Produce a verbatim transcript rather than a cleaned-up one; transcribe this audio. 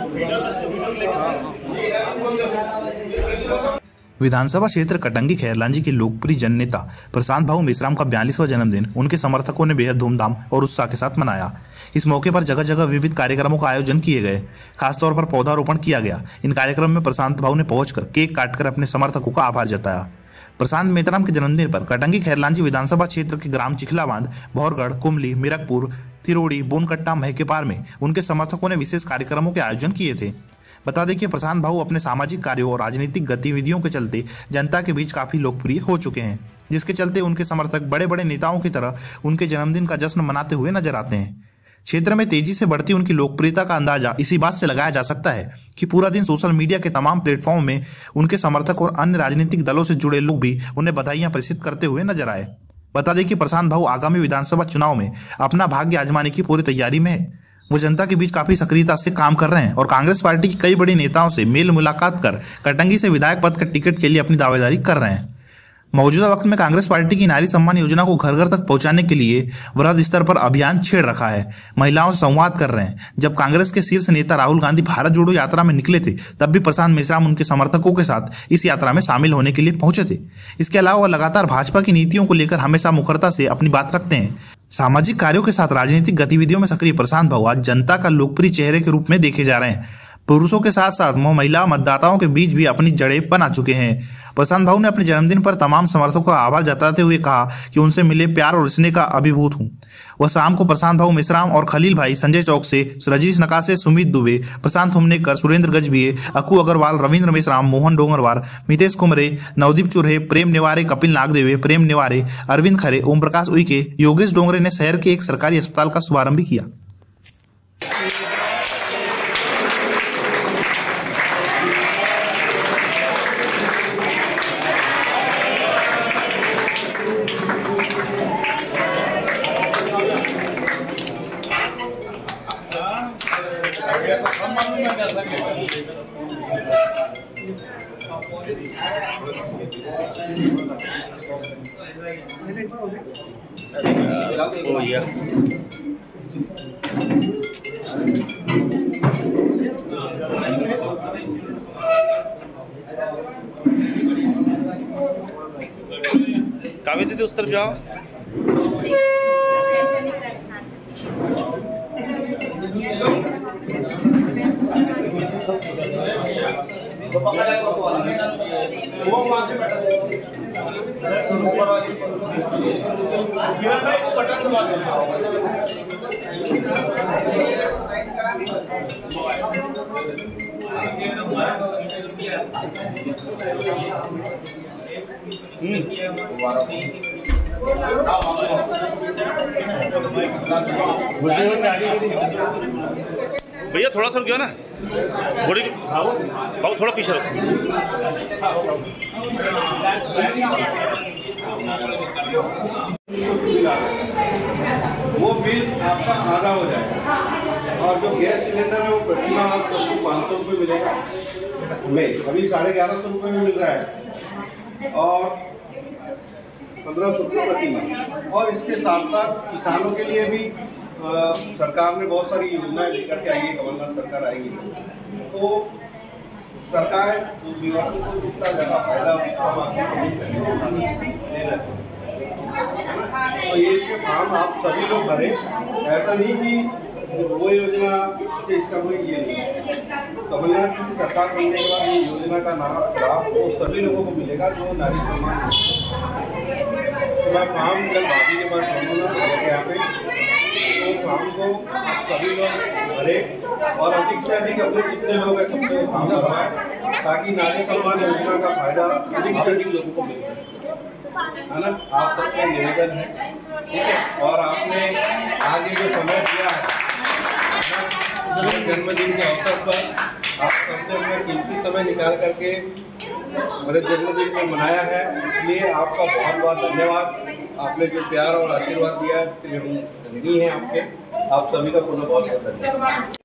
विधानसभा क्षेत्र कटंगी खैरलांजी के लोकप्रिय जननेता प्रशांत भाऊ मेश्राम का बयालीसवां जन्मदिन उनके समर्थकों ने बेहद धूमधाम और उत्साह के साथ मनाया। इस मौके पर जगह जगह विविध कार्यक्रमों का आयोजन किए गए, खासतौर पर पौधारोपण किया गया। इन कार्यक्रम में प्रशांत भाऊ ने पहुंचकर केक काटकर अपने समर्थकों का आभार जताया। प्रशांत मेश्राम के जन्मदिन पर कटंगी खैरलांजी विधानसभा क्षेत्र के ग्राम चिखलाबांध, भौरगढ़, कुमली, मीरकपुर, तिरोड़ी, बोनकट्टा, महकेपार में उनके समर्थकों ने विशेष कार्यक्रमों के आयोजन किए थे। बता दें कि प्रशांत भाऊ अपने सामाजिक कार्यों और राजनीतिक गतिविधियों के चलते जनता के बीच काफी लोकप्रिय हो चुके हैं, जिसके चलते उनके समर्थक बड़े बड़े नेताओं की तरह उनके जन्मदिन का जश्न मनाते हुए नजर आते हैं। क्षेत्र में तेजी से बढ़ती उनकी लोकप्रियता का अंदाजा इसी बात से लगाया जा सकता है कि पूरा दिन सोशल मीडिया के तमाम प्लेटफॉर्म में उनके समर्थक और अन्य राजनीतिक दलों से जुड़े लोग भी उन्हें बधाइयां प्रेषित करते हुए नजर आए। बता दें कि प्रशांत भाऊ आगामी विधानसभा चुनाव में अपना भाग्य आजमाने की पूरी तैयारी में है। वो जनता के बीच काफी सक्रियता से काम कर रहे हैं और कांग्रेस पार्टी के कई बड़े नेताओं से मेल मुलाकात कर कटंगी से विधायक पद का टिकट के लिए अपनी दावेदारी कर रहे हैं। मौजूदा वक्त में कांग्रेस पार्टी की नारी सम्मान योजना को घर घर तक पहुंचाने के लिए वृहद स्तर पर अभियान छेड़ रखा है। महिलाओं से संवाद कर रहे हैं। जब कांग्रेस के शीर्ष नेता राहुल गांधी भारत जोड़ो यात्रा में निकले थे, तब भी प्रशांत मेश्राम उनके समर्थकों के साथ इस यात्रा में शामिल होने के लिए पहुंचे थे। इसके अलावा लगातार भाजपा की नीतियों को लेकर हमेशा मुखरता से अपनी बात रखते हैं। सामाजिक कार्यों के साथ राजनीतिक गतिविधियों में सक्रिय प्रशांत भाऊ आज जनता का लोकप्रिय चेहरे के रूप में देखे जा रहे हैं। पुरुषों के साथ साथ महिला मतदाताओं के बीच भी अपनी जड़ें बना चुके हैं। प्रशांत भाऊ ने अपने जन्मदिन पर तमाम समर्थकों का आभार जताते हुए कहा कि उनसे मिले प्यार और स्नेह का अभिभूत हूं। वह शाम को प्रशांत भाऊ मेश्राम और खलील भाई संजय चौक से, रजनीश नकासे, सुमित दुबे, प्रशांत हुमनेकर, सुरेंद्र गजभिये, अक्कू अग्रवाल, रविंद्र मेश्राम, मोहन डोंगरवार, मितेश कुमरे, नवदीप चुरहे, प्रेम नेवारे, कपिल नागदेवे, प्रेम नेवारे, अरविंद खरे, ओम प्रकाश उइके, योगेश डोंगरे ने शहर के एक सरकारी अस्पताल का शुभारंभ भी किया। काव्य दीदी उस तरफ जाओ। भैया थोड़ा सा रुकियो ना, थोड़ी भाऊ थोड़ा पीछे रखो। वो बिल आपका आधा हो जाएगा और जो गैस सिलेंडर है वो प्रति माह आपको पाँच सौ रुपये मिलेगा। नहीं, अभी साढ़े ग्यारह सौ रुपये में मिल रहा है और पंद्रह सौ रुपये प्रति माह। और इसके साथ साथ किसानों के लिए भी आ, सरकार ने बहुत सारी योजनाएं लेकर के आई है। कमलनाथ सरकार आएगी तो सरकार विवादों को जितना ज़्यादा फायदा तो ये इसके फॉर्म आप सभी लोग भरें। ऐसा नहीं कि वो योजना से इसका कोई ये नहीं। कमलनाथ की सरकार बनने के बाद ये योजना का नाम लाभ वो सभी लोगों को मिलेगा जो नारी सम्मान। तो मैं फॉर्म कल भाभी के पास पहुँचूँगा यहाँ पे, तो फॉर्म को सभी लोग भरें और अधिक से अधिक अपने जितने लोग हैं सबको फॉर्म भरवाएं ताकि नारी सम्मान योजना का फायदा अधिक से अधिक लोगों को मिले, है ना। आप सबका निवेदन है, ठीक है। और आपने आगे जो समय दिया है जन्मदिन के अवसर पर, आप सबने अपना कीमती समय निकाल करके मेरे जन्मदिन में मनाया है, इसलिए आपका बहुत बहुत धन्यवाद। आपने जो प्यार और आशीर्वाद दिया है इसके लिए हम धन्य हैं आपके। आप सभी का पुनः बहुत बहुत धन्यवाद।